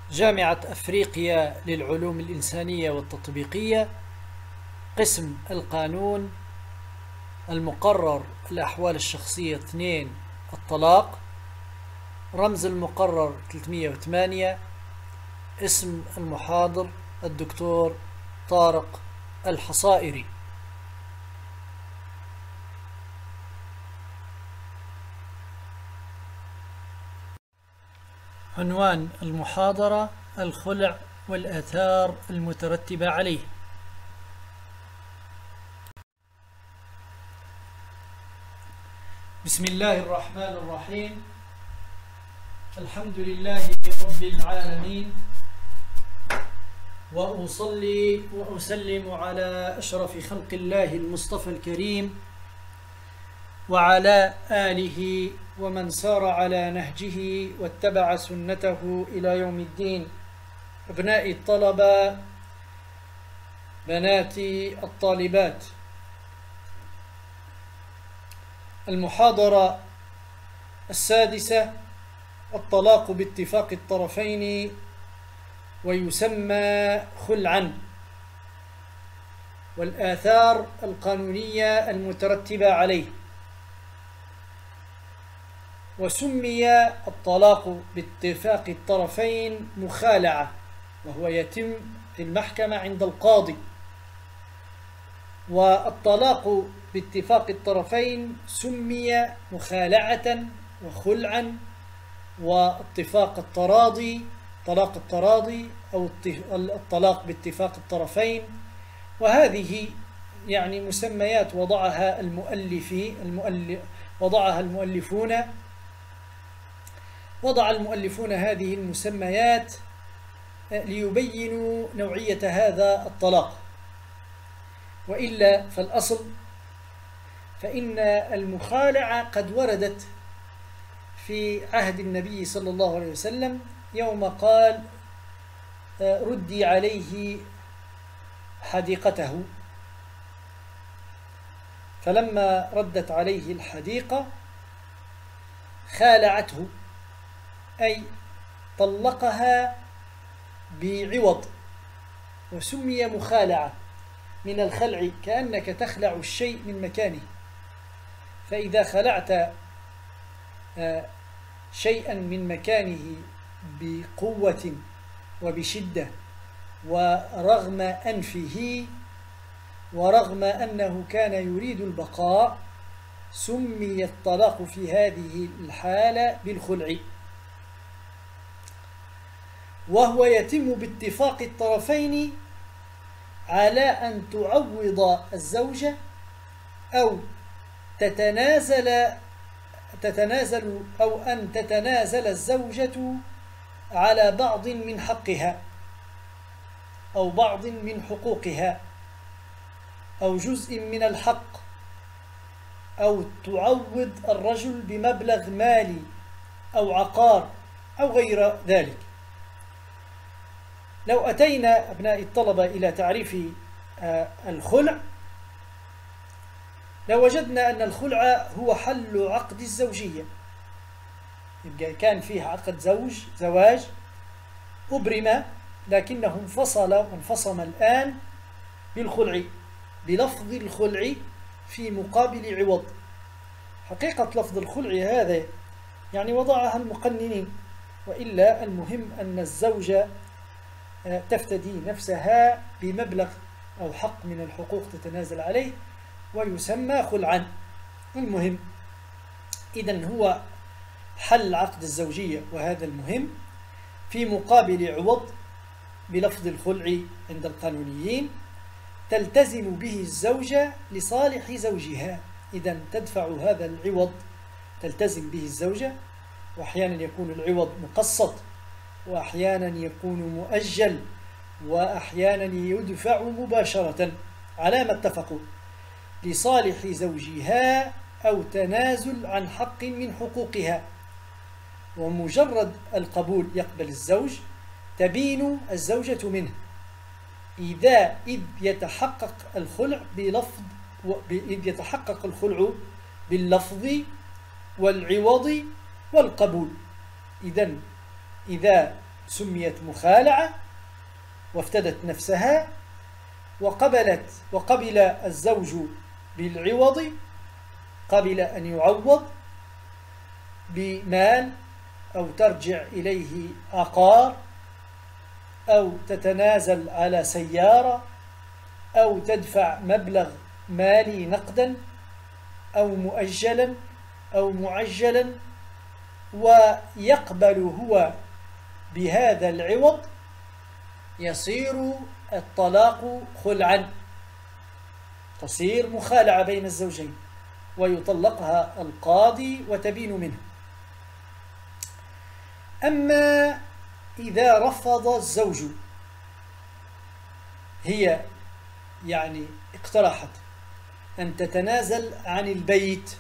جامعة أفريقيا للعلوم الإنسانية والتطبيقية، قسم القانون، المقرر الأحوال الشخصية 2 الطلاق، رمز المقرر 308. اسم المحاضر الدكتور طارق الحصائري. عنوان المحاضرة: الخلع والآثار المترتبة عليه. بسم الله الرحمن الرحيم. الحمد لله رب العالمين، وأصلي وأسلم على أشرف خلق الله المصطفى الكريم وعلى آله ومن سار على نهجه واتبع سنته إلى يوم الدين. أبناء الطلبة، بناتي الطالبات، المحاضرة السادسة: الطلاق باتفاق الطرفين ويسمى خلعا، والآثار القانونية المترتبة عليه. وسمي الطلاق باتفاق الطرفين مخالعة، وهو يتم في المحكمة عند القاضي. والطلاق باتفاق الطرفين سمي مخالعة وخلعا واتفاق التراضي، طلاق التراضي أو الطلاق باتفاق الطرفين. وهذه يعني مسميات وضعها وضع المؤلفون هذه المسميات ليبينوا نوعية هذا الطلاق، وإلا فالأصل فإن المخالعة قد وردت في عهد النبي صلى الله عليه وسلم يوم قال: ردي عليه حديقته. فلما ردت عليه الحديقة خالعته، أي طلقها بعوض، وسمي مخالعة من الخلع، كأنك تخلع الشيء من مكانه. فإذا خلعت شيئا من مكانه بقوة وبشدة ورغم أنفه ورغم أنه كان يريد البقاء، سمي الطلاق في هذه الحالة بالخلع، وهو يتم باتفاق الطرفين على أن تعوض الزوجة أو تتنازل الزوجة على بعض من حقها أو بعض من حقوقها أو جزء من الحق، أو تعوض الرجل بمبلغ مالي أو عقار أو غير ذلك. لو أتينا أبناء الطلبة إلى تعريف الخلع، لوجدنا أن الخلع هو حل عقد الزوجية. يبقى كان فيه عقد زواج أبرم، لكنه انفصم الآن بالخلع، بلفظ الخلع في مقابل عوض. حقيقة لفظ الخلع هذا يعني وضعها المقننين، وإلا المهم أن الزوجة تفتدي نفسها بمبلغ أو حق من الحقوق تتنازل عليه، ويسمى خلعا. المهم إذن هو حل عقد الزوجية، وهذا المهم، في مقابل عوض بلفظ الخلع عند القانونيين تلتزم به الزوجة لصالح زوجها. إذن تدفع هذا العوض، تلتزم به الزوجة، وأحيانا يكون العوض مقسط، وأحيانا يكون مؤجل، وأحيانا يدفع مباشرة على ما اتفقوا، لصالح زوجها أو تنازل عن حق من حقوقها. ومجرد القبول يقبل الزوج تبين الزوجة منه، إذ يتحقق الخلع باللفظ والعوض والقبول. إذا سميت مخالعة وافتدت نفسها، وقبل الزوج بالعوض، قبل أن يعوض بمال أو ترجع إليه عقار أو تتنازل على سيارة أو تدفع مبلغ مالي نقدا أو مؤجلا أو معجلا، ويقبل هو بهذا العوض، يصير الطلاق خلعا، تصير مخالعة بين الزوجين ويطلقها القاضي وتبين منه. أما إذا رفض الزوج، هي يعني اقترحت أن تتنازل عن البيت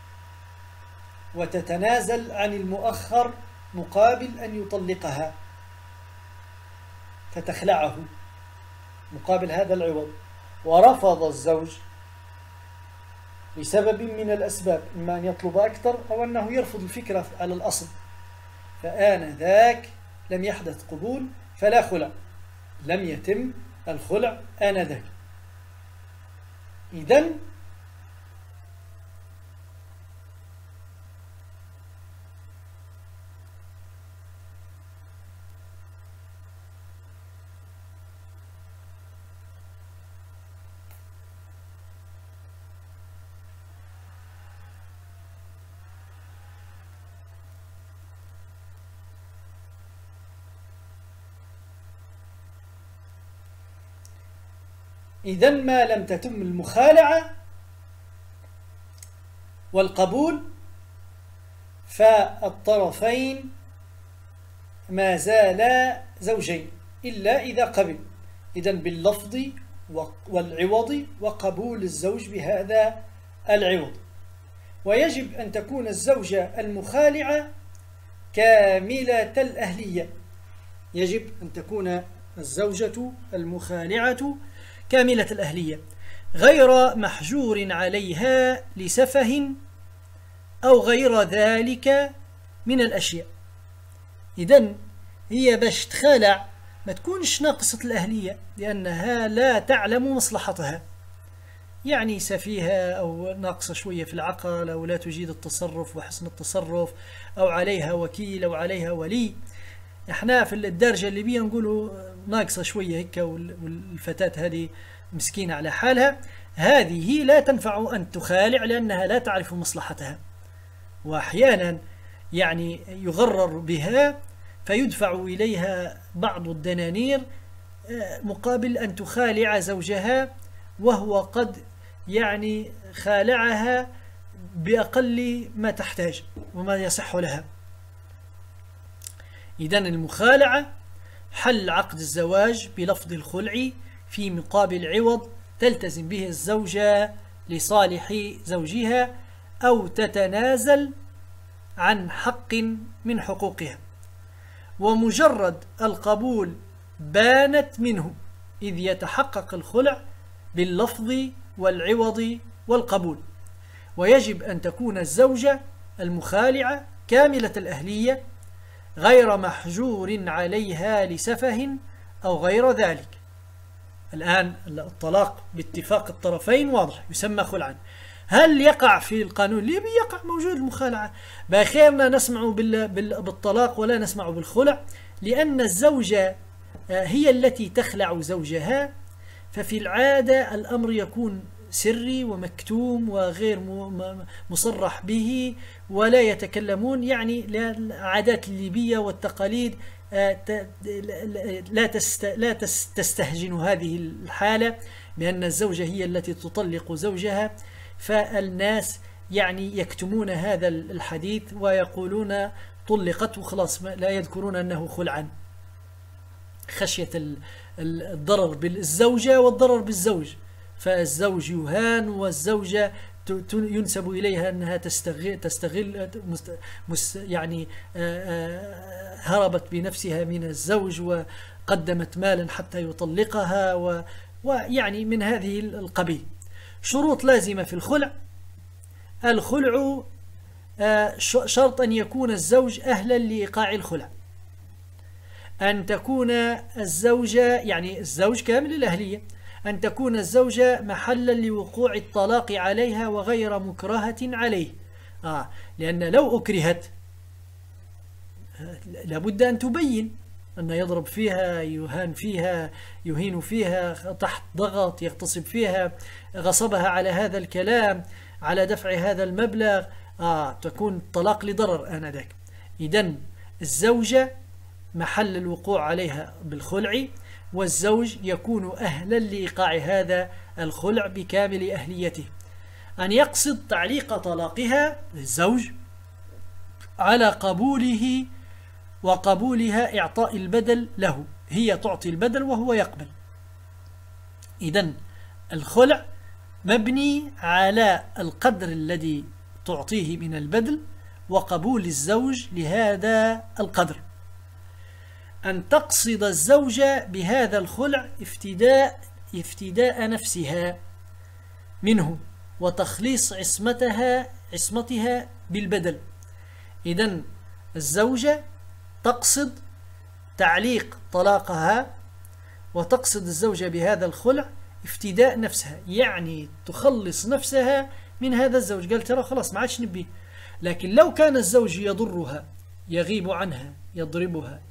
وتتنازل عن المؤخر مقابل أن يطلقها، فتخلعه مقابل هذا العوض، ورفض الزوج لسبب من الأسباب، إما أن يطلب أكثر أو أنه يرفض الفكرة على الأصل، فآنذاك لم يحدث قبول فلا خلع، لم يتم الخلع آنذاك. إذن ما لم تتم المخالعة والقبول فالطرفين ما زالا زوجين إلا إذا قبل، إذن باللفظ والعوض وقبول الزوج بهذا العوض. ويجب أن تكون الزوجة المخالعة كاملة الأهلية، يجب أن تكون الزوجة المخالعة كاملة الأهلية غير محجور عليها لسفه أو غير ذلك من الأشياء. إذن هي باش تخالع ما تكونش ناقصة الأهلية، لأنها لا تعلم مصلحتها، يعني سفيهة أو ناقصة شوية في العقل أو لا تجيد التصرف وحسن التصرف أو عليها وكيل أو عليها ولي. احنا في الدرجة الليبية نقولوا ناقصة شوية هيك، والفتاة هذه مسكينة على حالها، هذه لا تنفع أن تخالع لأنها لا تعرف مصلحتها، وأحيانا يعني يغرر بها فيدفع إليها بعض الدنانير مقابل أن تخالع زوجها، وهو قد يعني خالعها بأقل ما تحتاج وما يصح لها. إذن المخالعة حل عقد الزواج بلفظ الخلع في مقابل عوض تلتزم به الزوجة لصالح زوجها أو تتنازل عن حق من حقوقها، ومجرد القبول بانت منه، إذ يتحقق الخلع باللفظ والعوض والقبول. ويجب أن تكون الزوجة المخالعة كاملة الأهلية غير محجور عليها لسفه أو غير ذلك. الآن الطلاق باتفاق الطرفين واضح يسمى خلعا. هل يقع في القانون الليبي؟ يقع، موجود المخالعة. بخيرنا نسمع بالطلاق ولا نسمع بالخلع، لأن الزوجة هي التي تخلع زوجها، ففي العادة الأمر يكون سري ومكتوم وغير مصرح به ولا يتكلمون، يعني العادات الليبية والتقاليد لا تستهجن هذه الحالة، بأن الزوجة هي التي تطلق زوجها، فالناس يعني يكتمون هذا الحديث ويقولون طلقت وخلاص، لا يذكرون أنه خلعا، خشية الضرر بالزوجة والضرر بالزوج. فالزوج يهان والزوجة ينسب إليها أنها تستغل يعني هربت بنفسها من الزوج وقدمت مالا حتى يطلقها ويعني من هذه القبيل. شروط لازمة في الخلع: الخلع شرط أن يكون الزوج أهلا لإيقاع الخلع، أن تكون الزوجة، يعني الزوج كامل الأهلية، أن تكون الزوجة محلا لوقوع الطلاق عليها وغير مكرهة عليه. لأن لو أكرهت لابد أن تبين أن يضرب فيها، يهان فيها، يهين فيها، تحت ضغط، يغتصب فيها، غصبها على هذا الكلام، على دفع هذا المبلغ، تكون الطلاق لضرر آنذاك. إذن الزوجة محل الوقوع عليها بالخلع، والزوج يكون أهلا لإيقاع هذا الخلع بكامل أهليته. أن يقصد تعليق طلاقها الزوج على قبوله وقبولها إعطاء البدل له، هي تعطي البدل وهو يقبل. إذن الخلع مبني على القدر الذي تعطيه من البدل وقبول الزوج لهذا القدر. أن تقصد الزوجة بهذا الخلع افتداء نفسها منه وتخليص عصمتها بالبدل. إذن الزوجة تقصد تعليق طلاقها وتقصد الزوجة بهذا الخلع افتداء نفسها، يعني تخلص نفسها من هذا الزوج. قال ترى خلاص ما عادش نبيه. لكن لو كان الزوج يضرها، يغيب عنها، يضربها،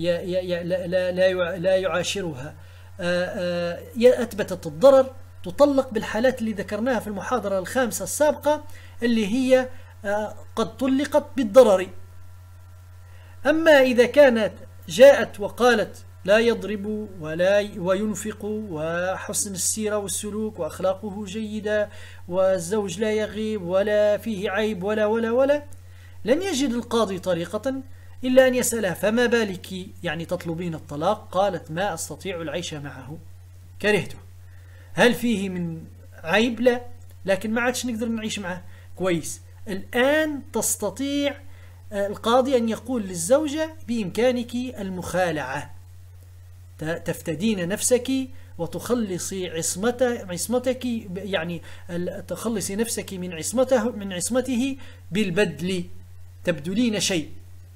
لا يعاشرها، أثبتت الضرر، تطلق بالحالات اللي ذكرناها في المحاضرة الخامسة السابقة اللي هي قد طلقت بالضرر. أما إذا كانت جاءت وقالت لا يضرب وينفق وحسن السيرة والسلوك وأخلاقه جيدة والزوج لا يغيب ولا فيه عيب ولا لم يجد القاضي طريقة إلا أن يسألها فما بالك يعني تطلبين الطلاق؟ قالت ما أستطيع العيش معه، كرهته. هل فيه من عيب؟ لا، لكن ما عادش نقدر نعيش معه. كويس، الآن تستطيع القاضي أن يقول للزوجة بإمكانك المخالعة، تفتدين نفسك وتخلصي عصمتك، يعني تخلصي نفسك من عصمته بالبدل، تبدلين شيء.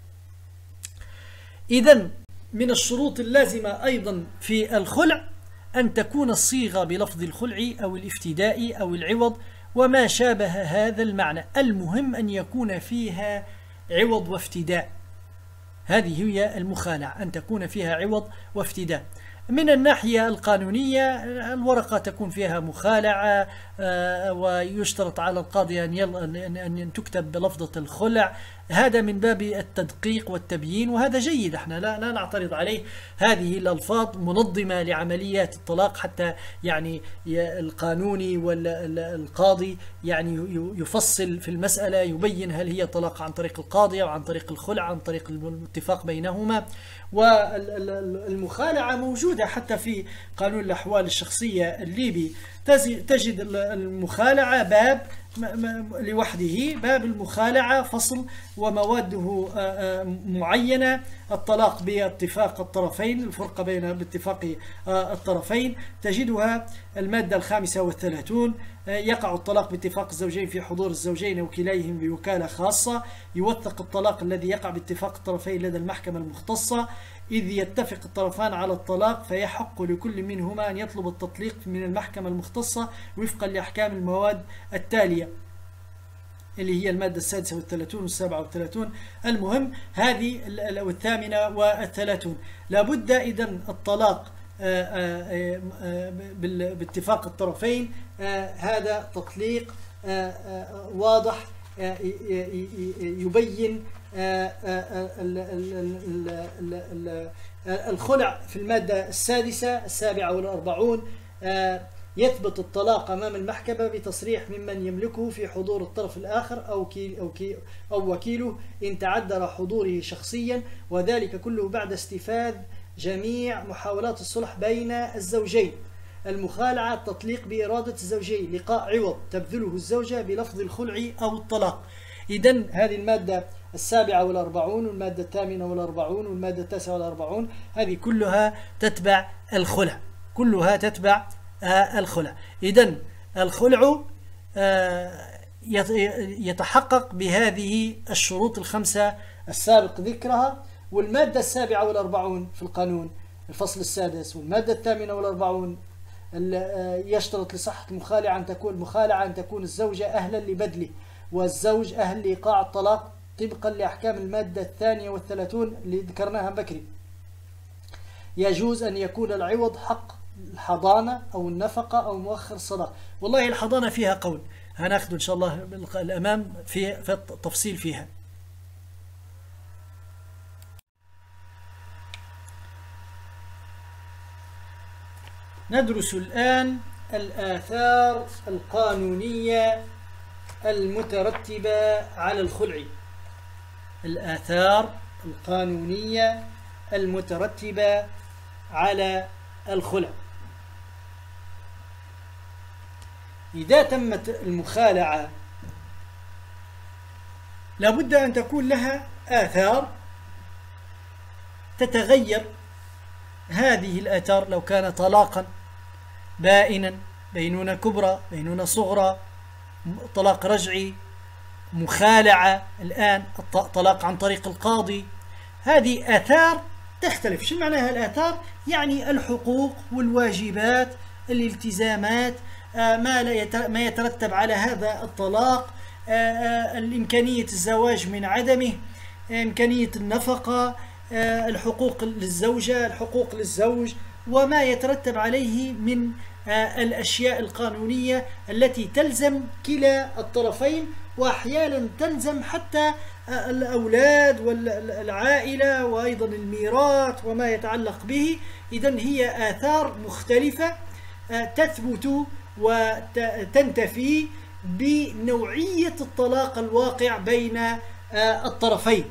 إذن من الشروط اللازمة أيضا في الخلع أن تكون الصيغة بلفظ الخلع أو الافتداء أو العوض وما شابه هذا المعنى. المهم أن يكون فيها عوض وافتداء، هذه هي المخالعة، أن تكون فيها عوض وافتداء. من الناحية القانونية الورقة تكون فيها مخالعة، ويشترط على القاضي أن تكتب بلفظة الخلع، هذا من باب التدقيق والتبيين، وهذا جيد، احنا لا نعترض عليه. هذه الألفاظ منظمة لعمليات الطلاق، حتى يعني القانوني والقاضي يعني يفصل في المسألة، يبين هل هي طلاق عن طريق القاضي أو عن طريق الخلع، عن طريق الاتفاق بينهما. والمخالعة موجودة حتى في قانون الأحوال الشخصية الليبي، تجد المخالعة باب لوحده، باب المخالعة فصل ومواده معينة، الطلاق باتفاق الطرفين، الفرقة باتفاق الطرفين، تجدها المادة 35. يقع الطلاق باتفاق الزوجين في حضور الزوجين وكليهم بوكالة خاصة، يوثق الطلاق الذي يقع باتفاق الطرفين لدى المحكمة المختصة. إذ يتفق الطرفان على الطلاق فيحق لكل منهما أن يطلب التطليق من المحكمة المختصة وفقا لأحكام المواد التالية اللي هي المادة 36 و37. المهم هذه 38. لابد إذن الطلاق باتفاق الطرفين، هذا تطليق واضح يبين الخلع في المادة 6، 47. يثبت الطلاق أمام المحكمة بتصريح ممن يملكه في حضور الطرف الآخر أو وكيله إن تعذر حضوره شخصيا، وذلك كله بعد استفاذ جميع محاولات الصلح بين الزوجين. المخالعة التطليق بإرادة الزوجين، لقاء عوض تبذله الزوجة بلفظ الخلع أو الطلاق. إذن هذه المادة 47 والمادة 48 والمادة 49 هذه كلها تتبع الخلع، كلها تتبع الخلع. إذن الخلع يتحقق بهذه الشروط الخمسة السابق ذكرها، والمادة 47 في القانون الفصل السادس والمادة 48 يشترط لصحة المخالعة أن تكون الزوجة أهلا لبذله والزوج أهل لإيقاع الطلاق طبقا لأحكام المادة 32 اللي ذكرناها بكري. يجوز أن يكون العوض حق الحضانة أو النفقة أو مؤخر الصداق. والله الحضانة فيها قول، هناخذ إن شاء الله الأمام في التفصيل فيها. ندرس الآن الآثار القانونية المترتبة على الخلع. الآثار القانونية المترتبة على الخلع. إذا تمت المخالعة لابد أن تكون لها آثار تتغير. هذه الآثار لو كان طلاقا بائنا، بينونة كبرى، بينونة صغرى، طلاق رجعي، مخالعة، الآن طلاق عن طريق القاضي، هذه آثار تختلف. شو معناها الآثار؟ يعني الحقوق والواجبات، الالتزامات، ما يترتب على هذا الطلاق، الإمكانية الزواج من عدمه، إمكانية النفقة، الحقوق للزوجة، الحقوق للزوج، وما يترتب عليه من الأشياء القانونية التي تلزم كلا الطرفين، وأحيانا تلزم حتى الأولاد والعائلة وأيضا الميراث وما يتعلق به. إذن هي آثار مختلفة تثبت وتنتفي بنوعية الطلاق الواقع بين الطرفين.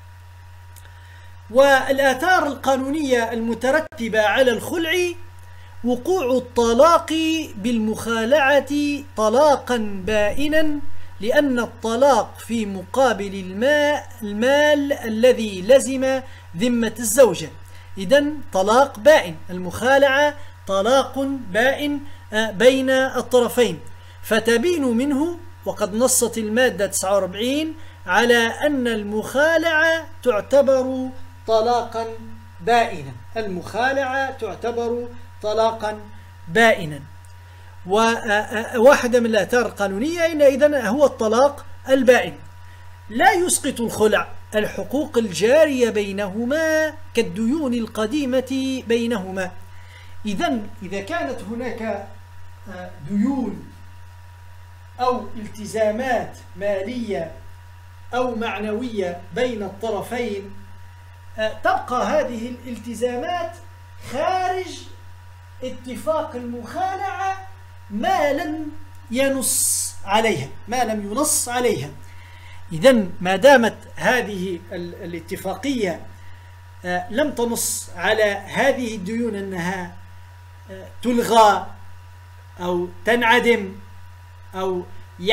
والآثار القانونية المترتبة على الخلع: وقوع الطلاق بالمخالعة طلاقا بائنا، لأن الطلاق في مقابل المال الذي لزم ذمة الزوجة. إذن طلاق بائن، المخالعة طلاق بائن بين الطرفين. فتبين منه، وقد نصت المادة 49 على أن المخالعة تعتبر طلاقا بائنا. المخالعة تعتبر طلاقا بائنا. وواحدة من الآثار القانونية إذن هو الطلاق البائن. لا يسقط الخلع الحقوق الجارية بينهما كالديون القديمة بينهما. إذن إذا كانت هناك ديون أو التزامات مالية أو معنوية بين الطرفين، تبقى هذه الالتزامات خارج اتفاق المخالعة ما لم ينص عليها. إذن ما دامت هذه الاتفاقية لم تنص على هذه الديون أنها تلغى أو تنعدم أو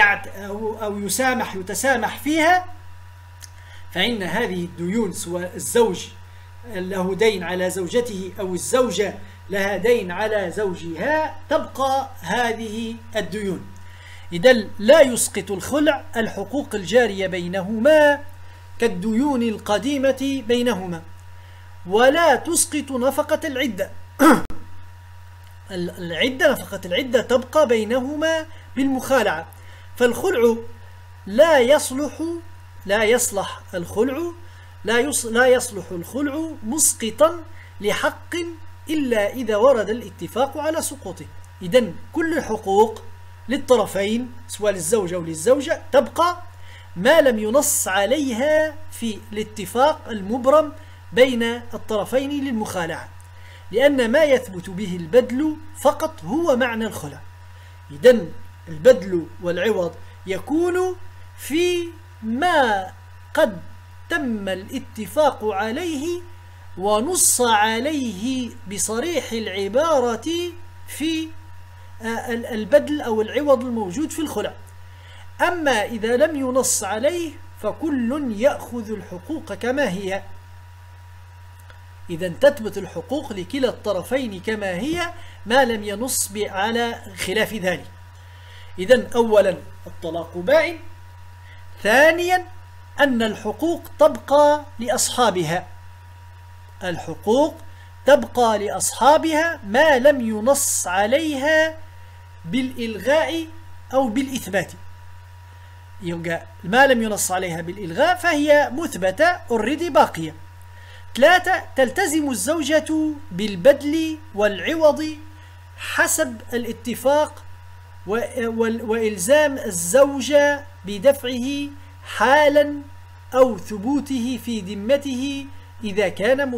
يتسامح فيها، فإن هذه الديون، سواء الزوج له دين على زوجته أو الزوجة لها دين على زوجها، تبقى هذه الديون. إذن لا يسقط الخلع الحقوق الجارية بينهما كالديون القديمة بينهما. ولا تسقط نفقة العدة. نفقة العدة تبقى بينهما بالمخالعة. فالخلع لا يصلح الخلع مسقطا لحق إلا إذا ورد الاتفاق على سقوطه. إذن كل الحقوق للطرفين سواء للزوج أو للزوجة تبقى ما لم ينص عليها في الاتفاق المبرم بين الطرفين للمخالعة، لأن ما يثبت به البدل فقط هو معنى الخلع. إذن البدل والعوض يكون في ما قد تم الاتفاق عليه ونص عليه بصريح العبارة في البدل أو العوض الموجود في الخلع. أما إذا لم ينص عليه فكل يأخذ الحقوق كما هي. إذن تثبت الحقوق لكلا الطرفين كما هي ما لم ينص على خلاف ذلك. إذن أولا الطلاق بائن. ثانيا أن الحقوق تبقى لأصحابها الحقوق تبقى لأصحابها ما لم ينص عليها بالإلغاء أو بالإثبات. يبقى ما لم ينص عليها بالإلغاء فهي مثبتة اوريدي باقية. 3. تلتزم الزوجة بالبدل والعوض حسب الاتفاق وإلزام الزوجة بدفعه حالا أو ثبوته في ذمته إذا كان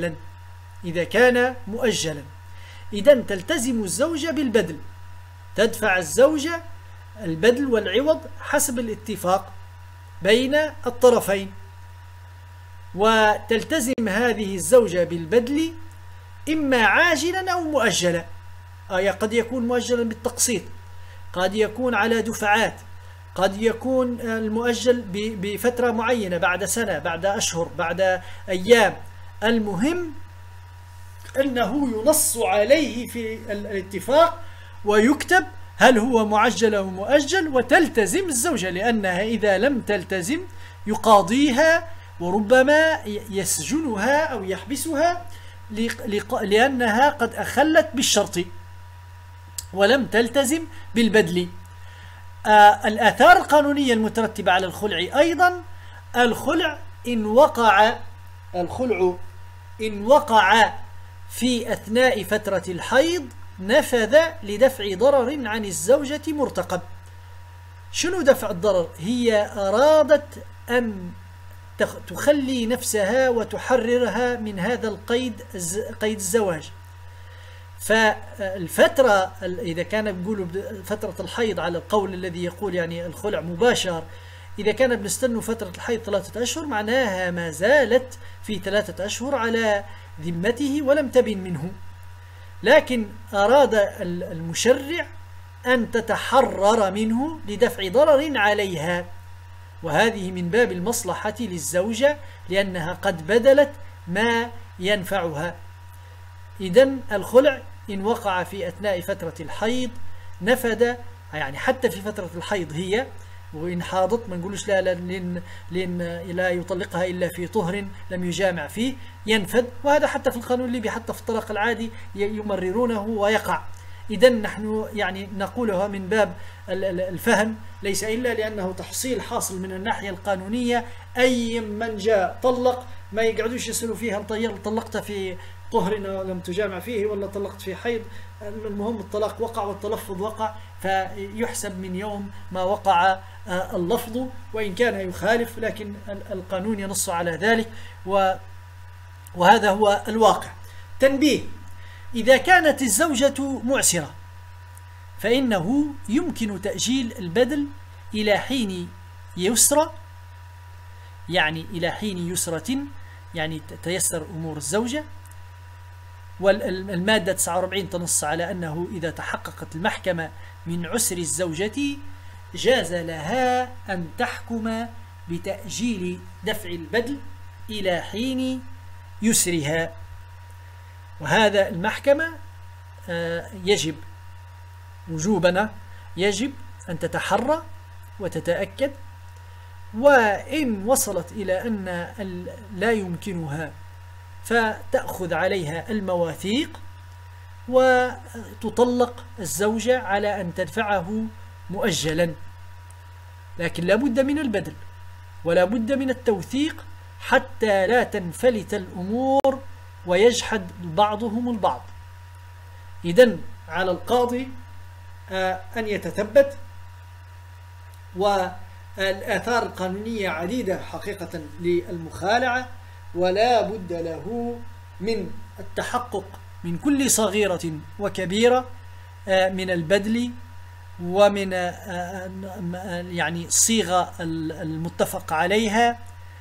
مؤجلا. إذن تلتزم الزوجة بالبدل، تدفع الزوجة البدل والعوض حسب الاتفاق بين الطرفين. وتلتزم هذه الزوجة بالبدل إما عاجلا أو مؤجلا، قد يكون مؤجلا بالتقسيط، قد يكون على دفعات، قد يكون المؤجل بفترة معينة، بعد سنة، بعد أشهر، بعد أيام. المهم أنه ينص عليه في الاتفاق ويكتب هل هو معجل أو مؤجل، وتلتزم الزوجة، لأنها إذا لم تلتزم يقاضيها وربما يسجنها أو يحبسها لأنها قد أخلت بالشرط ولم تلتزم بالبدل. الآثار القانونية المترتبة على الخلع أيضا: الخلع إن وقع في أثناء فترة الحيض نفذ لدفع ضرر عن الزوجة مرتقب. شنو دفع الضرر؟ هي أرادت أن تخلي نفسها وتحررها من هذا القيد، قيد الزواج. فالفترة إذا كان بيقولوا فترة الحيض على القول الذي يقول يعني الخلع مباشر، إذا كان بنستنوا فترة الحيض 3 أشهر معناها ما زالت في 3 أشهر على ذمته ولم تبن منه، لكن أراد المشرع أن تتحرر منه لدفع ضرر عليها، وهذه من باب المصلحة للزوجة لأنها قد بدلت ما ينفعها. إذن الخلع إن وقع في أثناء فترة الحيض نفذ، يعني حتى في فترة الحيض هي، وإن حاضت ما نقولش لا لأن لا يطلقها إلا في طهر لم يجامع فيه، ينفذ. وهذا حتى في القانون الليبي، حتى في الطلاق العادي يمررونه ويقع. إذن نحن يعني نقولها من باب الفهم، ليس إلا لأنه تحصيل حاصل من الناحية القانونية. أي من جاء طلق ما يقعدوش يسألوا فيها طلقت في طهر لم تجامع فيه ولا طلقت في حيض، المهم الطلاق وقع والتلفظ وقع، فيحسب من يوم ما وقع اللفظ وإن كان يخالف، لكن القانون ينص على ذلك، وهذا هو الواقع. تنبيه: إذا كانت الزوجة معسرة فإنه يمكن تأجيل البدل إلى حين يسرى، يعني إلى حين يسرة، يعني تيسر أمور الزوجة. والمادة 49 تنص على أنه إذا تحققت المحكمة من عسر الزوجة جاز لها أن تحكم بتأجيل دفع البدل إلى حين يسرها. وهذا المحكمة يجب وجوبا يجب أن تتحرى وتتأكد، وإن وصلت إلى أن لا يمكنها فتأخذ عليها المواثيق وتطلق الزوجة على أن تدفعه مؤجلا، لكن لا بد من البدل ولا بد من التوثيق حتى لا تنفلت الأمور ويجحد بعضهم البعض. إذن على القاضي أن يتثبت، والآثار القانونية عديدة حقيقة للمخالعة، ولا بد له من التحقق من كل صغيرة وكبيرة من البدل ومن يعني الصيغة المتفق عليها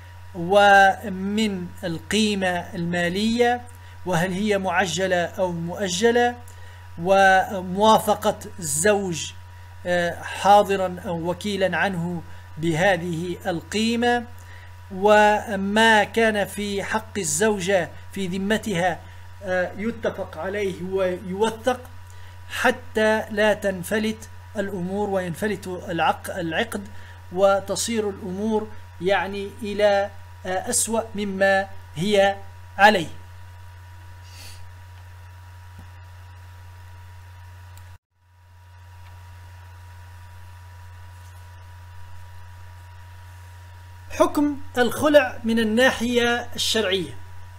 ومن القيمة المالية وهل هي معجلة أو مؤجلة، وموافقة الزوج حاضرا أو وكيلا عنه بهذه القيمة، وما كان في حق الزوجة في ذمتها يتفق عليه ويوثق حتى لا تنفلت الأمور وينفلت العقد وتصير الأمور يعني إلى أسوأ مما هي عليه. حكم الخلع من الناحية الشرعية.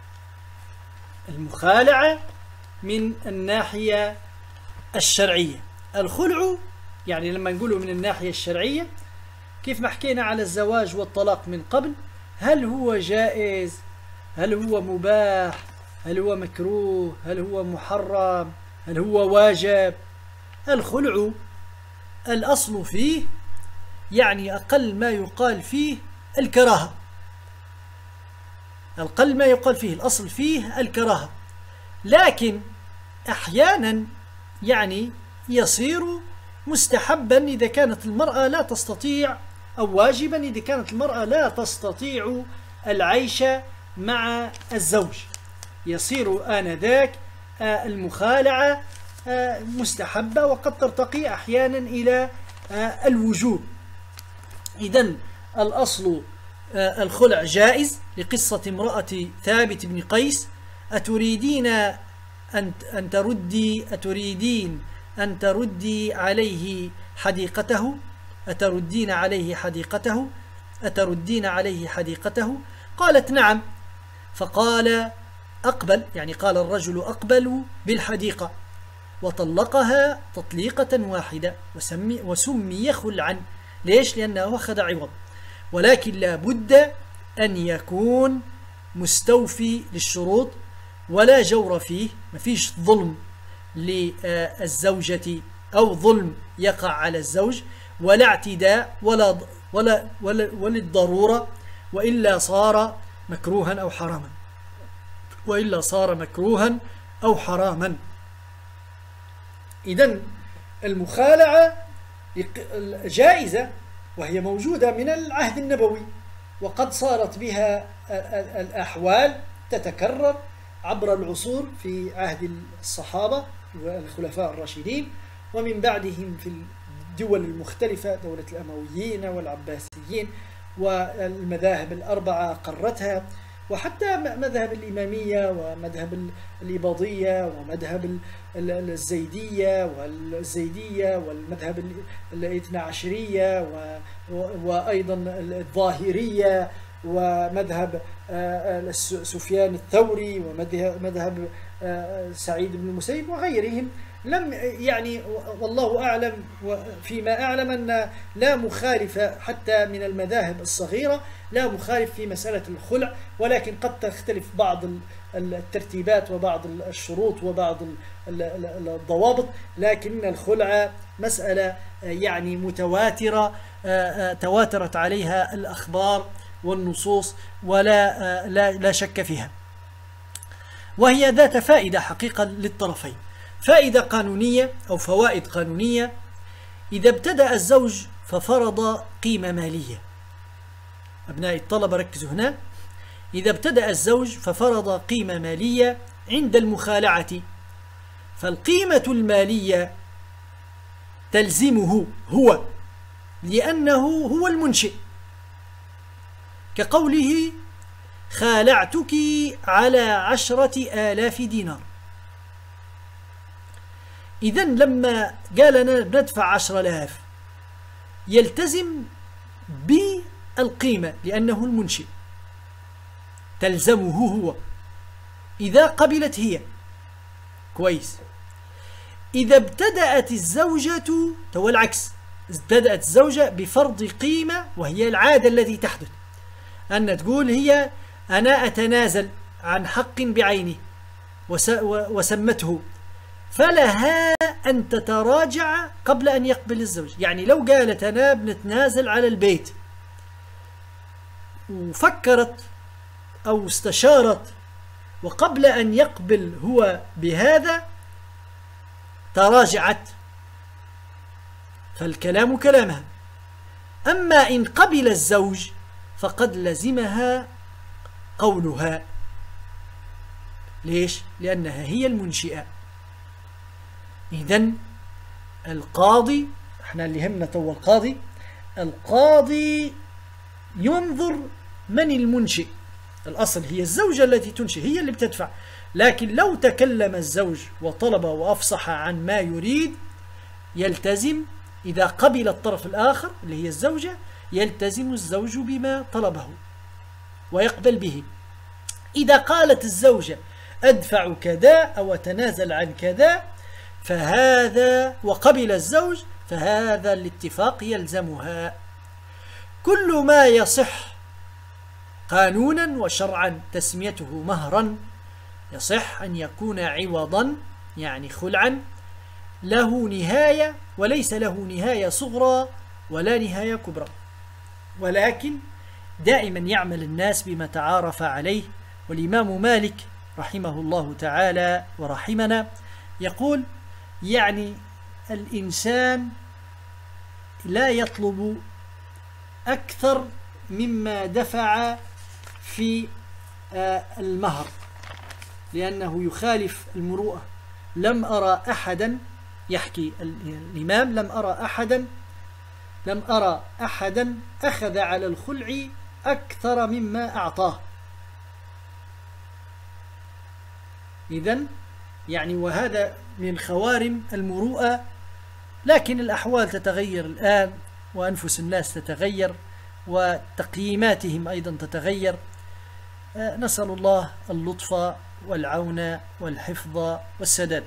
المخالعة من الناحية الشرعية. الخلع يعني لما نقوله من الناحية الشرعية، كيف ما حكينا على الزواج والطلاق من قبل، هل هو جائز؟ هل هو مباح؟ هل هو مكروه؟ هل هو محرم؟ هل هو واجب؟ الخلع الأصل فيه يعني أقل ما يقال فيه الكراهة. أقل ما يقال فيه الأصل فيه الكراهة، لكن أحيانا يعني يصير مستحبا إذا كانت المرأة لا تستطيع، أو واجبا إذا كانت المرأة لا تستطيع العيش مع الزوج، يصير آنذاك المخالعة مستحبة، وقد ترتقي أحيانا إلى الوجوب. إذن الأصل الخلع جائز، لقصة امرأة ثابت بن قيس: أتريدين أن تردي عليه حديقته؟ أتردين عليه حديقته؟ قالت نعم. فقال أقبل، يعني قال الرجل أقبل بالحديقة، وطلقها تطليقة واحدة وسمي خلعا. ليش؟ لأنه أخذ عوض، ولكن لا بد أن يكون مستوفي للشروط ولا جور فيه، ما فيش ظلم للزوجة أو ظلم يقع على الزوج، ولا اعتداء ولا الضرورة، وإلا صار مكروها أو حراما. إذن المخالعة جائزة، وهي موجودة من العهد النبوي، وقد صارت بها الأحوال تتكرر عبر العصور في عهد الصحابة والخلفاء الراشدين، ومن بعدهم في الدول المختلفة، دولة الأمويين والعباسيين، والمذاهب الأربعة قرتها، وحتى مذهب الإمامية ومذهب الإباضية ومذهب الزيدية والمذهب الاثنى عشرية وأيضا الظاهرية ومذهب سفيان الثوري ومذهب سعيد بن المسيب وغيرهم. لم يعني والله أعلم، وفيما أعلم أن لا مخالف حتى من المذاهب الصغيرة، لا مخالف في مسألة الخلع، ولكن قد تختلف بعض الترتيبات وبعض الشروط وبعض الضوابط، لكن الخلع مسألة يعني متواترة، تواترت عليها الأخبار والنصوص لا شك فيها، وهي ذات فائدة حقيقة للطرفين. فائدة قانونية أو فوائد قانونية: إذا ابتدأ الزوج ففرض قيمة مالية، أبناء الطلبة ركزوا هنا، إذا ابتدأ الزوج ففرض قيمة مالية عند المخالعة، فالقيمة المالية تلزمه هو، لأنه هو المنشئ، كقوله: خالعتك على 10,000 دينار. إذن لما قال أنا ندفع 10,000 يلتزم بالقيمة لأنه المنشئ، تلزمه هو إذا قبلت هي. كويس. إذا ابتدأت الزوجة تو العكس، ابتدأت الزوجة بفرض قيمة، وهي العادة التي تحدث أن تقول هي: أنا أتنازل عن حق بعينه وسمته، فلها أن تتراجع قبل أن يقبل الزوج. يعني لو قالت أنا بنتنازل على البيت وفكرت أو استشارت، وقبل أن يقبل هو بهذا تراجعت، فالكلام كلامها. أما إن قبل الزوج فقد لزمها قولها. ليش؟ لأنها هي المنشئة. إذن القاضي، احنا اللي همنا تو القاضي ينظر من المنشئ. الأصل هي الزوجة التي تنشئ، هي اللي بتدفع، لكن لو تكلم الزوج وطلب وأفصح عن ما يريد يلتزم إذا قبل الطرف الآخر اللي هي الزوجة يلتزم الزوج بما طلبه ويقبل به. إذا قالت الزوجة أدفع كذا أو أتنازل عن كذا فهذا وقبل الزوج فهذا الاتفاق يلزمها. كل ما يصح قانونا وشرعا تسميته مهرا يصح أن يكون عوضا يعني خلعا له نهاية وليس له نهاية صغرى ولا نهاية كبرى، ولكن دائما يعمل الناس بما تعارف عليه. والإمام مالك رحمه الله تعالى ورحمنا يقول يعني الإنسان لا يطلب أكثر مما دفع في المهر لأنه يخالف المروءة. لم أرى أحدا يحكي الإمام لم أرى أحدا أخذ على الخلع أكثر مما أعطاه. إذن يعني وهذا من خوارم المروءة، لكن الأحوال تتغير الآن وأنفس الناس تتغير وتقييماتهم أيضا تتغير. نسأل الله اللطف والعون والحفظ والسداد.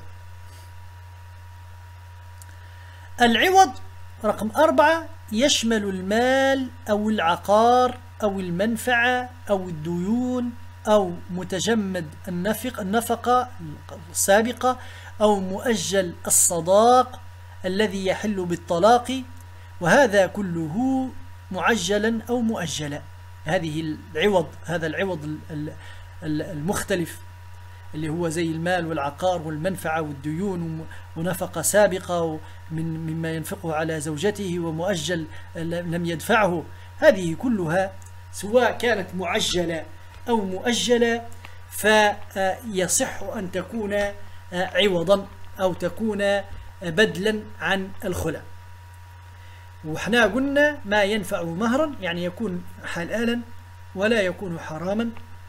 العوض رقم 4 يشمل المال أو العقار أو المنفعة أو الديون أو متجمد النفقة السابقة أو مؤجل الصداق الذي يحل بالطلاق، وهذا كله معجلا أو مؤجلا. هذا العوض المختلف اللي هو زي المال والعقار والمنفعة والديون ونفقة سابقة مما ينفقه على زوجته ومؤجل لم يدفعه، هذه كلها سواء كانت معجلة أو مؤجلة فيصح أن تكون عوضا أو تكون بدلا عن الخلع. وحنا قلنا ما ينفع مهرا يعني يكون حلالا ولا يكون حراما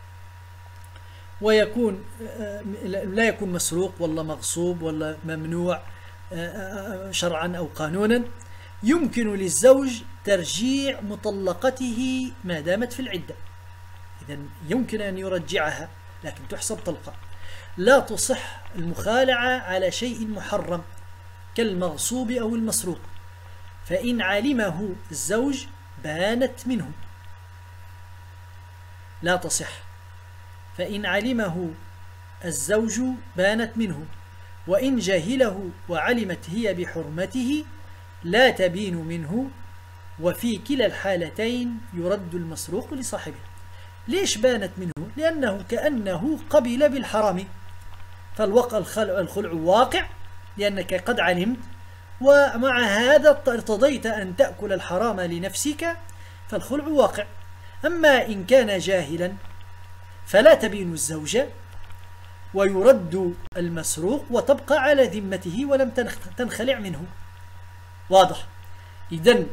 ويكون لا يكون مسروق ولا مغصوب ولا ممنوع شرعا أو قانونا. يمكن للزوج ترجيع مطلقته ما دامت في العدة، إذن يمكن أن يرجعها لكن تحسب طلقة. لا تصح المخالعة على شيء محرم كالمغصوب أو المسروق، فإن علمه الزوج بانت منه. لا تصح فإن علمه الزوج بانت منه، وإن جهله وعلمت هي بحرمته لا تبين منه، وفي كلا الحالتين يرد المسروق لصاحبه. ليش بانت منه؟ لأنه كأنه قبل بالحرام، الخلع واقع لأنك قد علمت، ومع هذا ارتضيت أن تأكل الحرام لنفسك فالخلع واقع. أما إن كان جاهلا فلا تبين الزوجة ويرد المسروق وتبقى على ذمته ولم تنخلع منه. واضح؟ إذن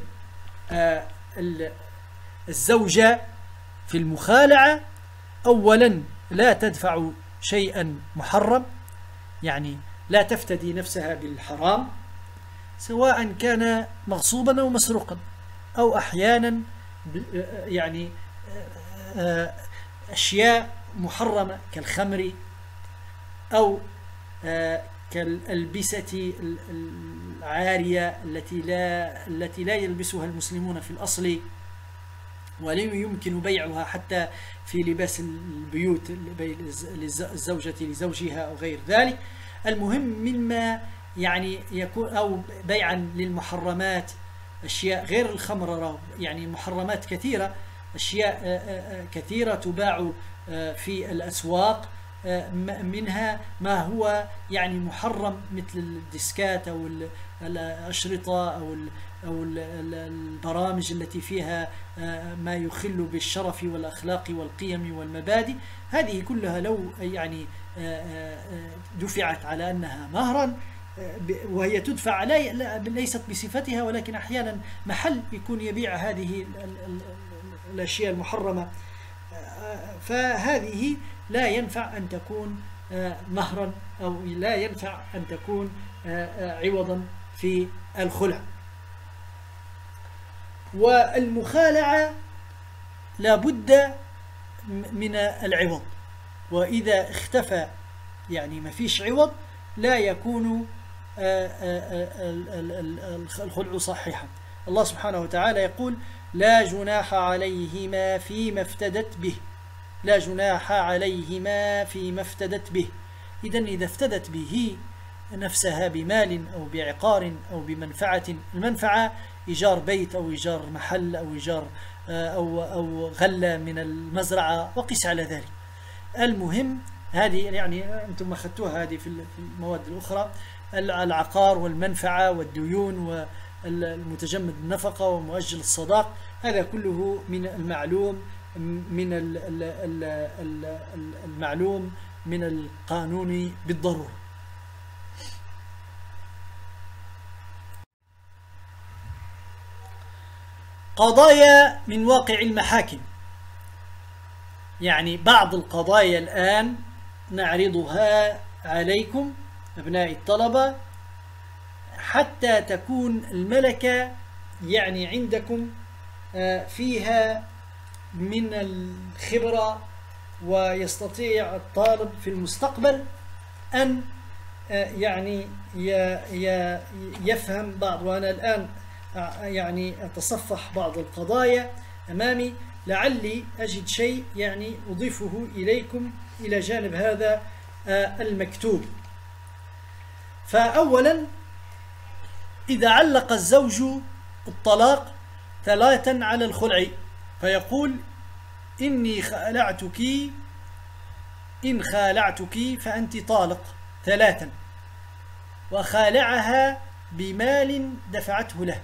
الزوجة في المخالعة أولا لا تدفع شيئا محرم، يعني لا تفتدي نفسها بالحرام سواء كان مغصوبا أو مسروقا، أو أحيانا يعني أشياء محرمة كالخمر أو كالألبسة العارية التي لا يلبسها المسلمون في الأصل ولم يمكن بيعها حتى في لباس البيوت الزوجة لزوجها أو غير ذلك. المهم مما يعني يكون أو بيعا للمحرمات، أشياء غير الخمر يعني محرمات كثيرة، أشياء كثيرة تباع في الأسواق، منها ما هو يعني محرم مثل الديسكات أو الأشرطة أو البرامج التي فيها ما يخل بالشرف والأخلاق والقيم والمبادئ. هذه كلها لو يعني دفعت على أنها مهرا وهي تدفع ليست بصفتها، ولكن أحيانا محل يكون يبيع هذه الأشياء المحرمة، فهذه لا ينفع أن تكون مهرا أو لا ينفع أن تكون عوضا في الخلع. والمخالعة لابد من العوض، وإذا اختفى يعني ما فيش عوض لا يكون الخلع صحيحا. الله سبحانه وتعالى يقول: لا جناح عليهما فيما افتدت به، لا جناح عليهما فيما افتدت به. إذن إذا افتدت به نفسها بمال أو بعقار أو بمنفعة، المنفعة إيجار بيت أو إيجار محل أو إيجار أو غلة من المزرعة وقس على ذلك. المهم هذه يعني أنتم أخذتوها هذه في المواد الأخرى، العقار والمنفعة والديون والمتجمد النفقة ومؤجل الصداق، هذا كله من المعلوم من القانون بالضرورة. قضايا من واقع المحاكم، يعني بعض القضايا الآن نعرضها عليكم أبناء الطلبة حتى تكون الملكة يعني عندكم فيها من الخبرة، ويستطيع الطالب في المستقبل أن يعني يفهم بعض. وأنا الآن يعني أتصفح بعض القضايا أمامي لعلي أجد شيء يعني أضيفه إليكم إلى جانب هذا المكتوب. فأولا، إذا علق الزوج الطلاق 3 على الخلع فيقول: إني خالعتك، إن خالعتك فأنت طالق 3، وخالعها بمال دفعته له.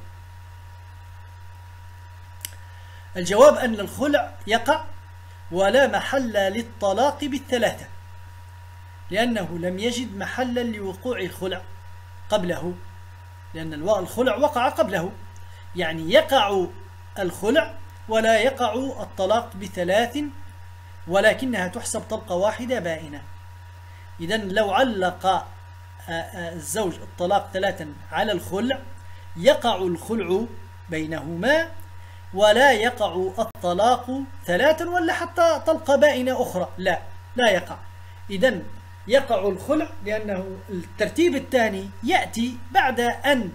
الجواب أن الخلع يقع ولا محل للطلاق بال3، لأنه لم يجد محلا لوقوع الخلع قبله، لأن الخلع وقع قبله، يعني يقع الخلع ولا يقع الطلاق ب3، ولكنها تحسب طلقة واحدة بائنة. إذن لو علق الزوج الطلاق 3 على الخلع يقع الخلع بينهما، ولا يقع الطلاق 3 ولا حتى طلقة بائنة أخرى، لا يقع. إذن يقع الخلع لأنه الترتيب الثاني يأتي بعد أن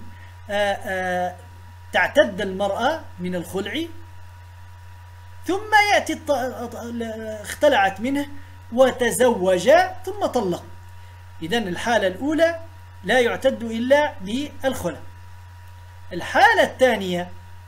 تعتد المرأة من الخلع، ثم يأتي اختلعت منه وتزوج ثم طلق. إذن الحالة الأولى لا يعتد إلا بالخلع. الحالة الثانية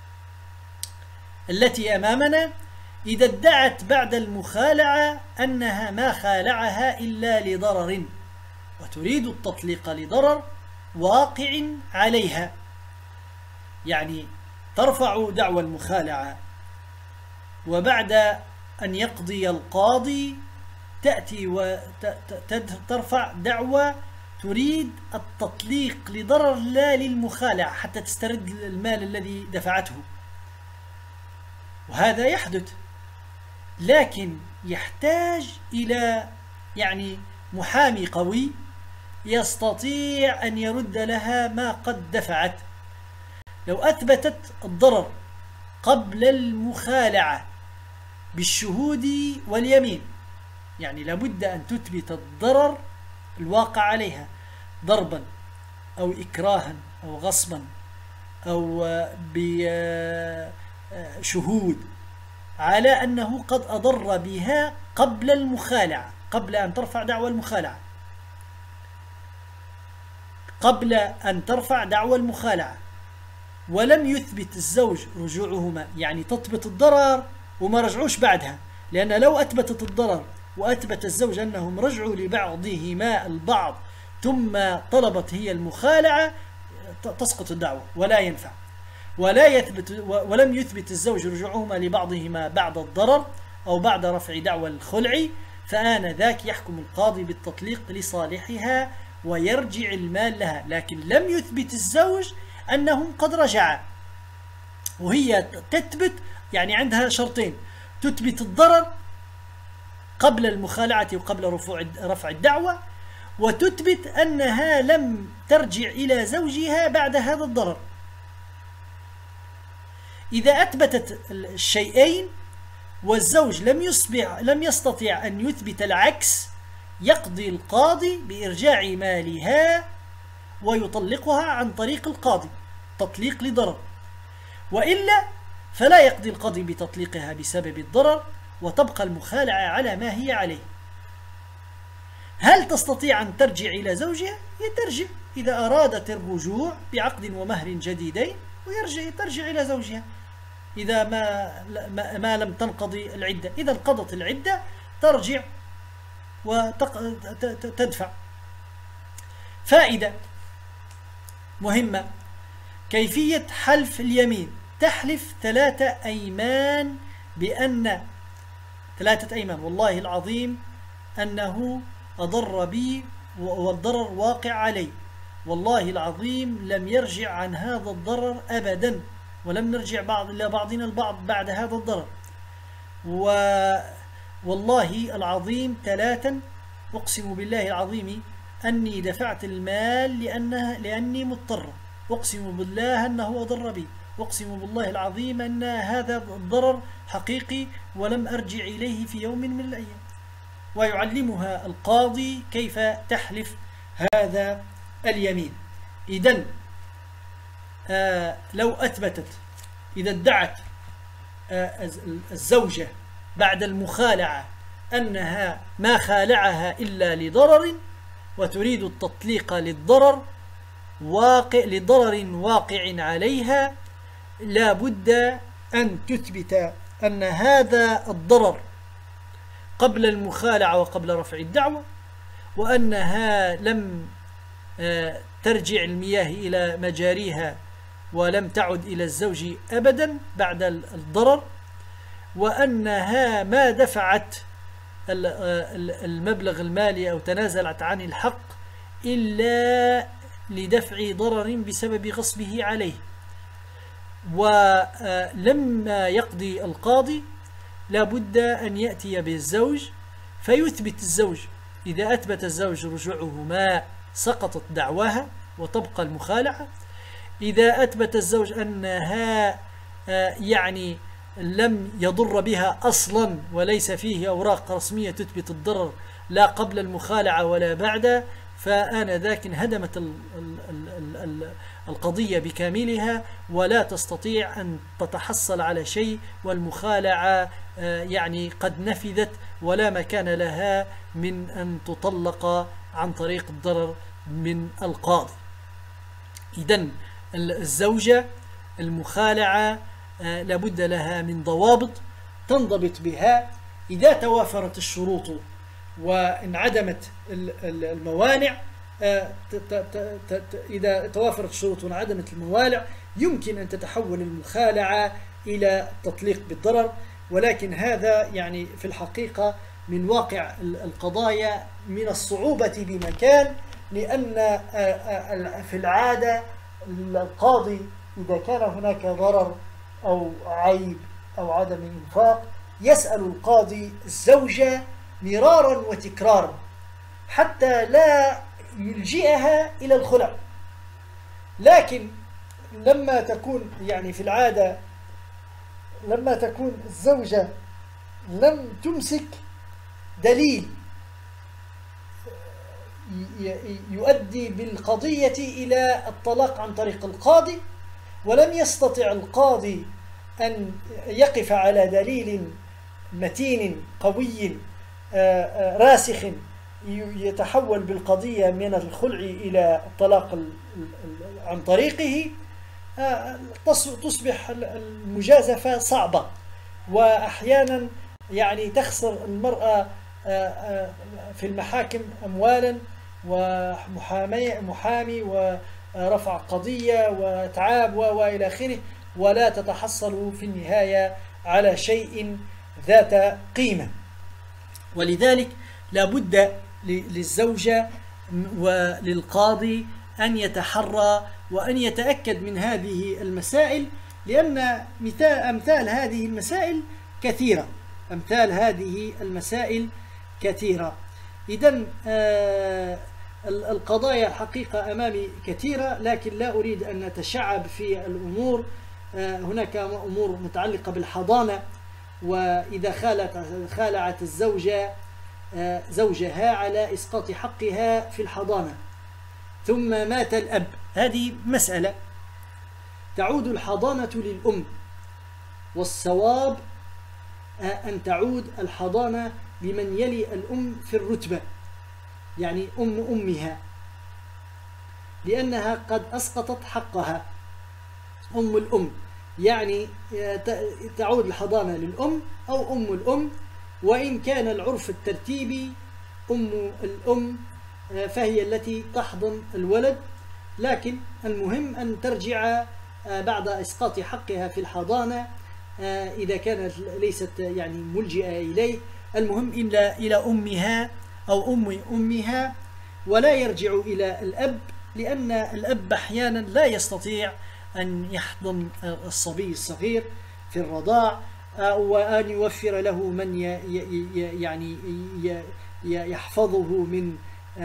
التي أمامنا إذا ادعت بعد المخالعة أنها ما خالعها إلا لضرر وتريد التطليق لضرر واقع عليها، يعني ترفع دعوى المخالعة، وبعد أن يقضي القاضي تأتي وترفع دعوى تريد التطليق لضرر لا للمخالعة حتى تسترد المال الذي دفعته. وهذا يحدث، لكن يحتاج إلى يعني محامي قوي يستطيع أن يرد لها ما قد دفعت. لو أثبتت الضرر قبل المخالعة بالشهود واليمين، يعني لابد أن تثبت الضرر الواقع عليها ضربا أو إكراها أو غصبا أو بشهود على أنه قد أضر بها قبل المخالعة، قبل أن ترفع دعوى المخالعة، قبل أن ترفع دعوى المخالعة، ولم يثبت الزوج رجوعهما، يعني تثبت الضرر وما رجعوش بعدها، لأن لو أثبتت الضرر وأثبت الزوج أنهم رجعوا لبعضهما البعض ثم طلبت هي المخالعة تسقط الدعوة ولا ينفع. ولم يثبت الزوج رجوعهما لبعضهما بعد الضرر أو بعد رفع دعوى الخلع، فآنذاك يحكم القاضي بالتطليق لصالحها ويرجع المال لها، لكن لم يثبت الزوج أنهم قد رجعا. وهي تثبت يعني عندها شرطين: تثبت الضرر قبل المخالعة وقبل رفع الدعوة، وتثبت أنها لم ترجع إلى زوجها بعد هذا الضرر. إذا أثبتت الشيئين والزوج لم يستطيع أن يثبت العكس، يقضي القاضي بإرجاع مالها ويطلقها عن طريق القاضي تطليق لضرر، وإلا فلا يقضي القاضي بتطليقها بسبب الضرر، وتبقى المخالعة على ما هي عليه. هل تستطيع أن ترجع إلى زوجها؟ ترجع إذا أرادت الرجوع بعقد ومهر جديدين، ترجع إلى زوجها إذا ما لم تنقضي العدة. إذا انقضت العدة ترجع وتدفع. فائدة مهمة: كيفية حلف اليمين. تحلف 3 أيمان بأن 3 أيمان والله العظيم أنه أضر بي والضرر واقع علي، والله العظيم لم يرجع عن هذا الضرر أبدا، ولم نرجع إلى بعضنا البعض بعد هذا الضرر، والله العظيم 3 أقسم بالله العظيم أني دفعت المال لأني مضطر، أقسم بالله أنه أضر بي، أقسم بالله العظيم أن هذا الضرر حقيقي ولم أرجع إليه في يوم من الأيام. ويعلمها القاضي كيف تحلف هذا اليمين. إذن لو أثبتت، إذا ادعت الزوجة بعد المخالعة أنها ما خالعها إلا لضرر وتريد التطليق لضرر واقع عليها، لا بد أن تثبت أن هذا الضرر قبل المخالعة وقبل رفع الدعوة، وأنها لم ترجع المياه إلى مجاريها ولم تعد إلى الزوج أبدا بعد الضرر، وأنها ما دفعت المبلغ المالي أو تنازلت عن الحق إلا لدفع ضرر بسبب غصبه عليه. ولما يقضي القاضي لا بد أن يأتي بالزوج فيثبت الزوج. إذا أثبت الزوج رجوعهما سقطت دعواها وتبقى المخالعة. إذا أثبت الزوج أنها يعني لم يضر بها أصلا وليس فيه أوراق رسمية تثبت الضرر لا قبل المخالعة ولا بعد، فآنذاك انهدمت القضية بكاملها ولا تستطيع أن تتحصل على شيء، والمخالعة يعني قد نفذت ولا مكان لها من أن تطلق عن طريق الضرر من القاضي. إذن الزوجة المخالعة لابد لها من ضوابط تنضبط بها. إذا توافرت الشروط وانعدمت الموانع، إذا توافرت الشروط وانعدمت الموانع يمكن أن تتحول المخالعة إلى التطليق بالضرر، ولكن هذا يعني في الحقيقة من واقع القضايا من الصعوبة بمكان، لأن في العادة القاضي إذا كان هناك ضرر أو عيب أو عدم إنفاق يسأل القاضي الزوجة مرارا وتكرارا حتى لا يلجئها إلى الخلع. لكن لما تكون يعني في العادة لما تكون الزوجة لم تمسك دليل يؤدي بالقضية إلى الطلاق عن طريق القاضي، ولم يستطع القاضي أن يقف على دليل متين قوي راسخ يتحول بالقضية من الخلع إلى الطلاق عن طريقه، تصبح المجازفة صعبة، وأحيانا يعني تخسر المرأة في المحاكم أموالا ومحامي ورفع قضية وتعاب وإلى آخره، ولا تتحصل في النهاية على شيء ذات قيمة. ولذلك لا بد للزوجة وللقاضي أن يتحرى وأن يتأكد من هذه المسائل، لأن أمثال هذه المسائل كثيرة، كثيرة. إذن القضايا حقيقة أمامي كثيرة، لكن لا أريد أن نتشعب في الأمور هناك أمور متعلقة بالحضانة، وإذا خالعت الزوجة زوجها على إسقاط حقها في الحضانة ثم مات الأب، هذه مسألة تعود الحضانة للأم، والصواب أن تعود الحضانة لمن يلي الأم في الرتبة، يعني أمها، لأنها قد أسقطت حقها. أم الأم يعني تعود الحضانة للأم أو أم الأم، وإن كان العرف الترتيبي أم الأم فهي التي تحضن الولد، لكن المهم أن ترجع بعد إسقاط حقها في الحضانة إذا كانت ليست يعني ملجئة إليه، المهم إلى أمها أو أمها، ولا يرجع إلى الأب، لأن الأب أحيانا لا يستطيع أن يحضن الصبي الصغير في الرضاع، وأن يوفر له من يعني يحفظه من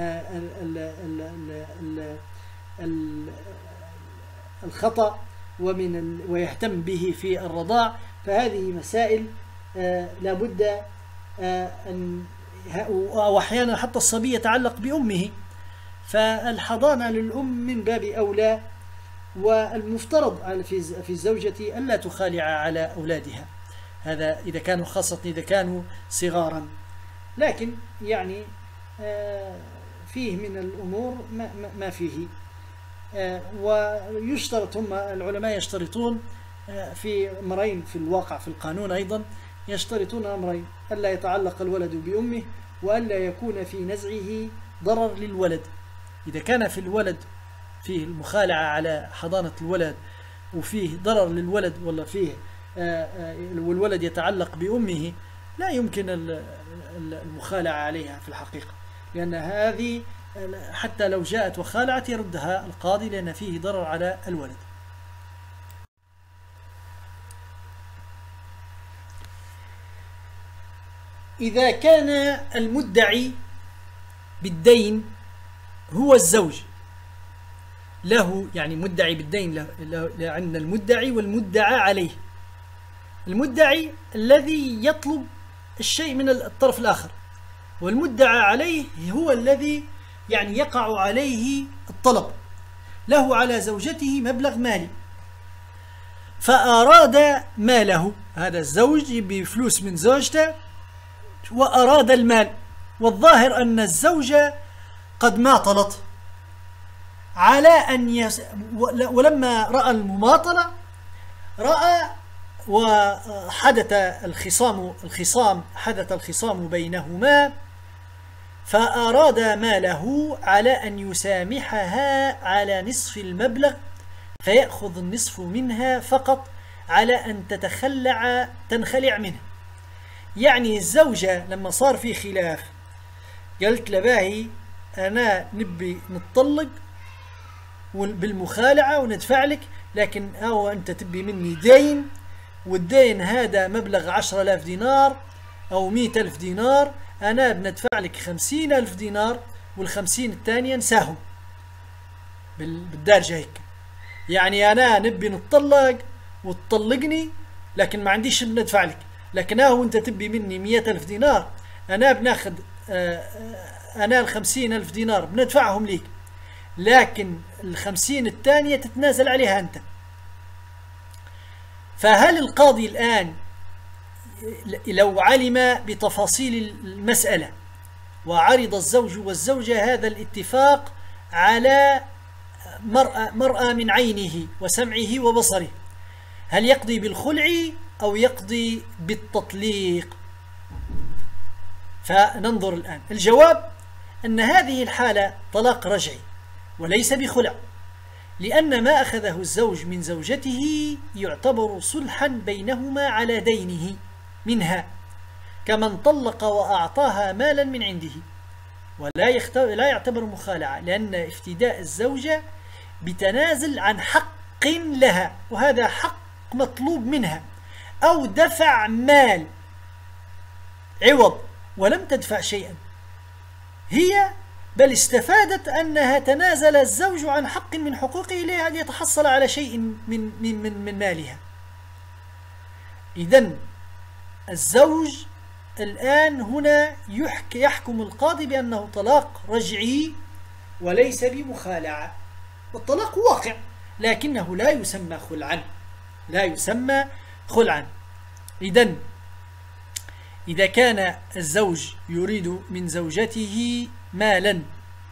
الخطأ ويهتم به في الرضاع. فهذه مسائل لابد أن، وأحيانا حتى الصبي يتعلق بأمه، فالحضانة للأم من باب أولى، والمفترض في الزوجة ألا تخالع على أولادها، هذا إذا كانوا خاصة إذا كانوا صغارا، لكن يعني فيه من الأمور ما فيه. ويشترط، هم العلماء يشترطون في أمرين في الواقع في القانون أيضا، يشترطون أمرين: ألا يتعلق الولد بأمه، وألا يكون في نزعه ضرر للولد. إذا كان في الولد فيه المخالعة على حضانة الولد وفيه ضرر للولد، ولا فيه والولد يتعلق بأمه، لا يمكن المخالعة عليها في الحقيقة، لأن هذه حتى لو جاءت وخالعت يردها القاضي، لأن فيه ضرر على الولد. إذا كان المدعي بالدين هو الزوج، له يعني مدعي بالدين، عندنا المدعي والمدعى عليه. المدعي الذي يطلب الشيء من الطرف الآخر، والمدعى عليه هو الذي يعني يقع عليه الطلب، له على زوجته مبلغ مالي، فأراد ماله، هذا الزوج بفلوس من زوجته وأراد المال، والظاهر أن الزوجة قد ماطلت على أن ولما رأى المماطلة رأى وحدث الخصام بينهما، فأراد ماله على أن يسامحها على نصف المبلغ، فيأخذ النصف منها فقط على أن تنخلع منه. يعني الزوجة لما صار في خلاف قالت لباهي أنا نبي نتطلق بالمخالعة وندفع لك، لكن أنت تبي مني دين، والدين هذا مبلغ 10,000 دينار أو 100,000 دينار، أنا بندفع لك 50,000 دينار، وال50 الثانية نساهم بالدارجة هيك. يعني أنا نبي نتطلق وتطلقني، لكن ما عنديش بندفع لك، لكن أنت تبي مني 100,000 دينار، أنا بناخد أنا 50,000 دينار بندفعهم ليك، لكن 50 الثانية تتنازل عليها أنت. فهل القاضي الآن لو علم بتفاصيل المسألة وعرض الزوج والزوجة هذا الاتفاق على مرأة من عينه وسمعه وبصره، هل يقضي بالخلع أو يقضي بالتطليق؟ فننظر الآن. الجواب أن هذه الحالة طلاق رجعي وليس بخلع، لأن ما أخذه الزوج من زوجته يعتبر صلحا بينهما على دينه منها، كمن طلق وأعطاها مالا من عنده، ولا يعتبر مخالعة، لأن افتداء الزوجة بتنازل عن حق لها، وهذا حق مطلوب منها، أو دفع مال عوض ولم تدفع شيئا، هي بل استفادت أنها تنازل الزوج عن حق من حقوقه ليتحصل على شيء من مالها. إذن الزوج الآن هنا يحكم القاضي بأنه طلاق رجعي وليس بمخالعة، والطلاق واقع لكنه لا يسمى خلعا، لا يسمى خلعا. إذن إذا كان الزوج يريد من زوجته مالا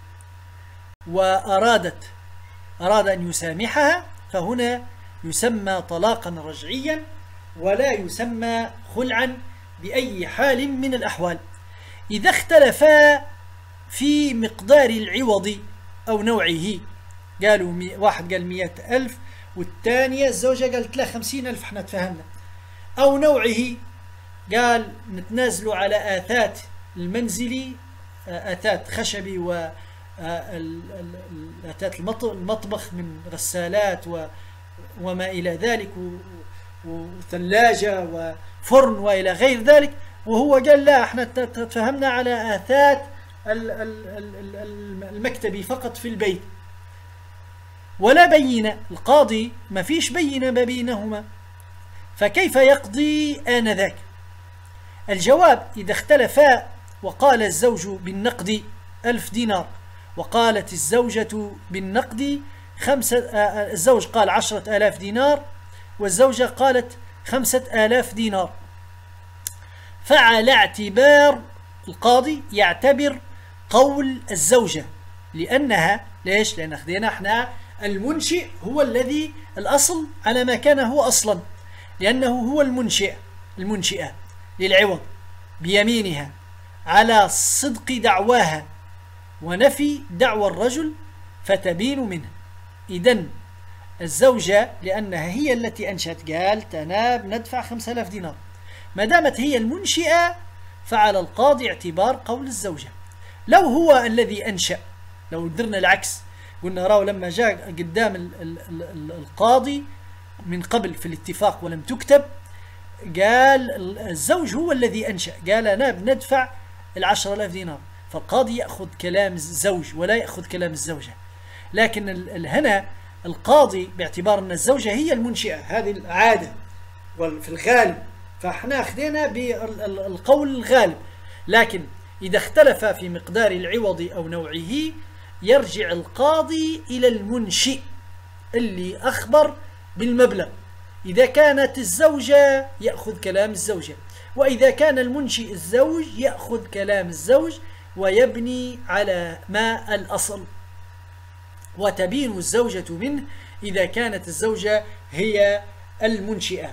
وأراد أن يسامحها فهنا يسمى طلاقا رجعيا ولا يسمى خلعا بأي حال من الأحوال. إذا اختلفا في مقدار العوض أو نوعه، قالوا واحد قال 100,000 والثانية الزوجة قالت له 50,000، احنا تفهمنا، أو نوعه قال نتنازلوا على آثاث المنزلي، آثاث خشبي وآثاث المطبخ من غسالات وما إلى ذلك وثلاجة وفرن وإلى غير ذلك، وهو قال لا احنا تفهمنا على آثاث المكتبي فقط في البيت، ولا بينة، القاضي ما فيش بينة ما بينهما، فكيف يقضي آنذاك؟ الجواب: إذا اختلفا وقال الزوج بالنقد 1000 دينار وقالت الزوجة بالنقد الزوج قال 10,000 دينار والزوجة قالت 5,000 دينار، فعلى اعتبار القاضي يعتبر قول الزوجة، لأنها ليش؟ لأن أخذنا احنا المنشئ هو الذي الأصل على ما كان هو أصلا، لأنه هو المنشئة للعوض بيمينها على صدق دعواها ونفي دعوى الرجل فتبين منه. إذن الزوجة لأنها هي التي أنشأت قالت أنا بندفع 5,000 دينار، ما دامت هي المنشئة فعلى القاضي اعتبار قول الزوجة. لو هو الذي أنشأ، لو درنا العكس قلنا راو لما جاء قدام القاضي من قبل في الاتفاق ولم تكتب، قال الزوج هو الذي أنشأ، قال أنا بندفع 10,000 دينار، فالقاضي يأخذ كلام الزوج ولا يأخذ كلام الزوجة. لكن هنا القاضي باعتبار أن الزوجة هي المنشئة، هذه العادة في الغالب، فاحنا أخذنا بالقول الغالب. لكن إذا اختلف في مقدار العوض أو نوعه يرجع القاضي إلى المنشئ اللي أخبر بالمبلغ، إذا كانت الزوجة يأخذ كلام الزوجة، وإذا كان المنشئ الزوج يأخذ كلام الزوج ويبني على ما الأصل، وتبين الزوجة منه إذا كانت الزوجة هي المنشئة.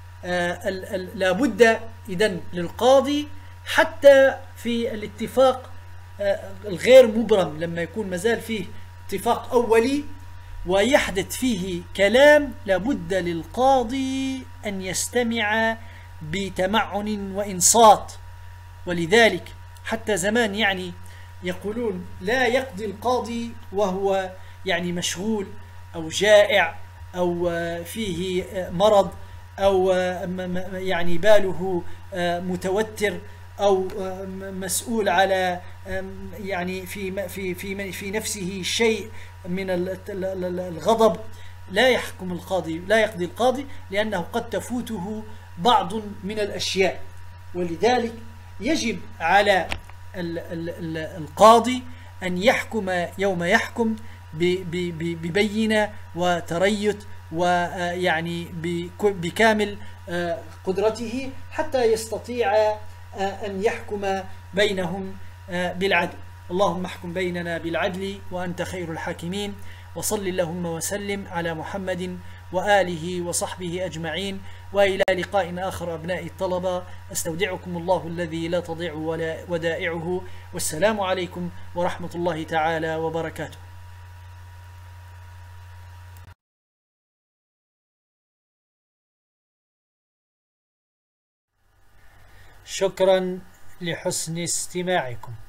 لابد إذن للقاضي حتى في الاتفاق الغير مبرم لما يكون مازال فيه اتفاق أولي ويحدث فيه كلام، لابد للقاضي أن يستمع بتمعن وإنصات. ولذلك حتى زمان يعني يقولون لا يقضي القاضي وهو يعني مشغول أو جائع أو فيه مرض أو يعني باله متوتر أو مسؤول على يعني في نفسه شيء من الغضب، لا يقضي القاضي لأنه قد تفوته بعض من الأشياء. ولذلك يجب على القاضي أن يحكم يوم يحكم ببينة وتريث ويعني بكامل قدرته حتى يستطيع أن يحكم بينهم بالعدل. اللهم احكم بيننا بالعدل وأنت خير الحاكمين، وصل اللهم وسلم على محمد وآله وصحبه أجمعين، وإلى لقاء آخر أبناء الطلبة. أستودعكم الله الذي لا تضيع ودائعه، والسلام عليكم ورحمة الله تعالى وبركاته. شكرا لحسن استماعكم.